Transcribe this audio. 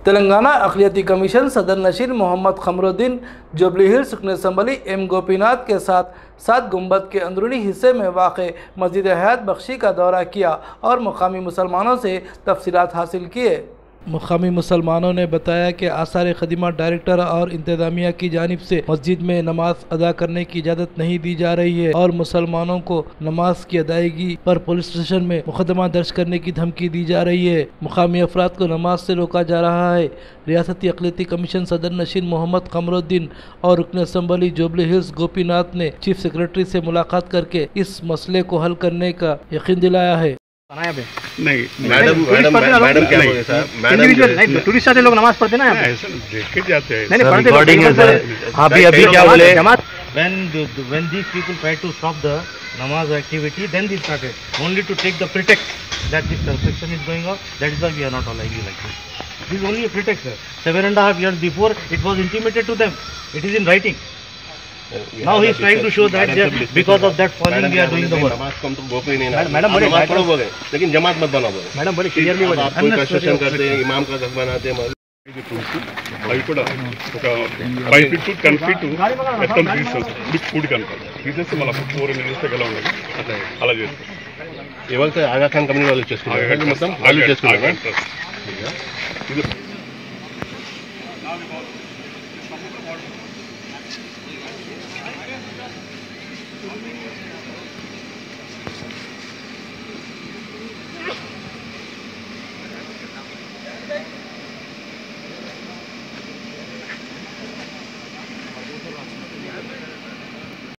तेलंगाना अक़लियती कमीशन सदर नशीन मोहम्मद क़मरुद्दीन जुबली हिल्स रुकन असम्बली एम गोपीनाथ के साथ 7 गुंबद के अंदरूनी हिस्से में वाक़े मस्जिद हयात बख्शी का दौरा किया और मुकामी मुसलमानों से तफसीलात हासिल किए। मुकामी मुसलमानों ने बताया कि आसार खदीमत डायरेक्टर और इंतज़ामिया की जानिब से मस्जिद में नमाज अदा करने की इजाज़त नहीं दी जा रही है और मुसलमानों को नमाज की अदायगी पर पुलिस स्टेशन में मुकदमा दर्ज करने की धमकी दी जा रही है। मुकामी अफराद को नमाज से रोका जा रहा है। रियासती अक़लियती कमीशन सदर नशीन मोहम्मद क़मरुद्दीन और रुकन असम्बली जुबली हिल्स गोपीनाथ ने चीफ सेक्रेटरी से मुलाकात करके इस मसले को हल करने का यकीन दिलाया है। नहीं मैडम क्या बोले सर, मैडम टूरिस्ट आते लोग नमाज पढ़ते ना यहाँ पे देख के जाते हैं। नहीं रिकॉर्डिंग है सर। अभी क्या बोले, when these people try to stop the namaz activity, then they started only to take the pretext that this construction is going on. That is why we are not allowing you like this. This is only a pretext, sir. 7.5 years before it was intimated to them. It is in writing. Now he is trying to show that because of that falling we are doing the work. नमाज कम तो वो ही नहीं ना। Madam बोले नमाज पढ़ो बोले, लेकिन जमात मत बनाओ बोले। मैडम बोले क्लियरली बोले। आप कोई कंस्ट्रक्शन करते हैं, इमाम का घर बनाते हैं। అవి కూడా ఒక 5 feet to 10 feet మొత్తం తీసేసి ఫుడ్ కనుక తీసేసి మళ్ళీ 4 minutes గల ఉండదు అలా చేస్తాం। ఇవాళ ఆగా ఖాన్ కంపెనీ వాళ్ళు చేస్తున్నారు, మొత్తం వాళ్ళు చేసుకున్నారు।